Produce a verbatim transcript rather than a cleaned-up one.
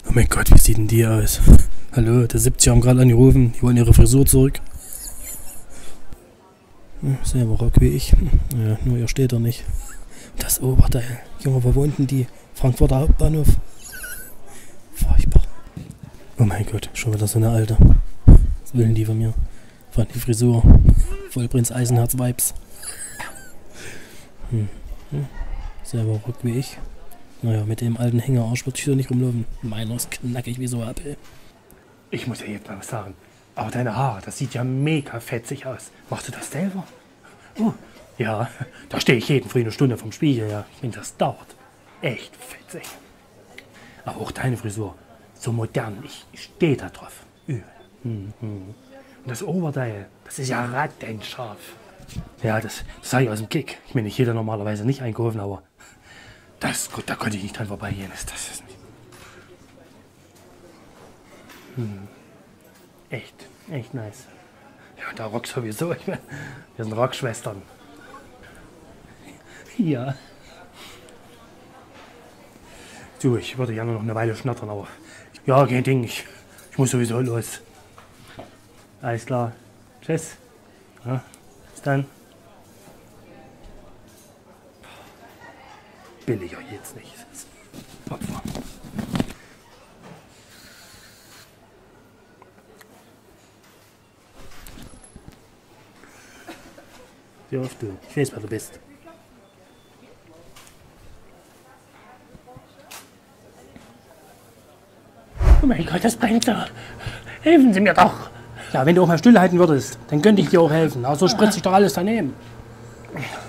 Oh mein Gott, wie sieht denn die aus? Hallo, der siebzig haben gerade angerufen, die wollen ihre Frisur zurück. Hm, selber Rock wie ich. Ja, nur ihr steht er nicht. Das Oberteil. Junge, wo wohnt denn die? Frankfurter Hauptbahnhof. Furchtbar. Oh mein Gott, schon wieder so eine alte. Was will denn die von mir? Vor allem die Frisur. Voll Prinz Eisenherz-Vibes. Hm. Hm. Selber Rock wie ich. Naja, mit dem alten Hängerarsch würde ich so nicht rumlaufen. Meiner ist knackig wie so Apfel. Ich muss ja jetzt mal was sagen. Aber deine Haare, das sieht ja mega fetzig aus. Machst du das selber? Uh, ja, da stehe ich jeden Früh eine Stunde vom Spiegel. Ja, ich finde, das dauert. Echt fetzig. Aber auch deine Frisur. So modern. Ich, ich stehe da drauf. Übel. Mhm. Und das Oberteil, das ist ja rattenscharf. Ja, das, das sage ich aus dem Kick. Ich meine, ich hätte normalerweise nicht einkaufen, aber das, da konnte ich nicht dran vorbeigehen. Das, das ist nicht. Hm. Echt, echt nice. Ja, der Rock sowieso. Ich meine, wir sind Rockschwestern. Ja. Du, ich würde gerne noch eine Weile schnattern, aber ja, kein Ding. Ich, ich muss sowieso los. Alles klar. Tschüss. Ja, bis dann. Billiger jetzt nicht. Opfer. Wie oft du? Ich weiß, wer du bist. Oh mein Gott, das brennt so. Helfen Sie mir doch. Ja, wenn du auch mal stillhalten würdest, dann könnte ich dir auch helfen. Aber so spritzt sich doch alles daneben.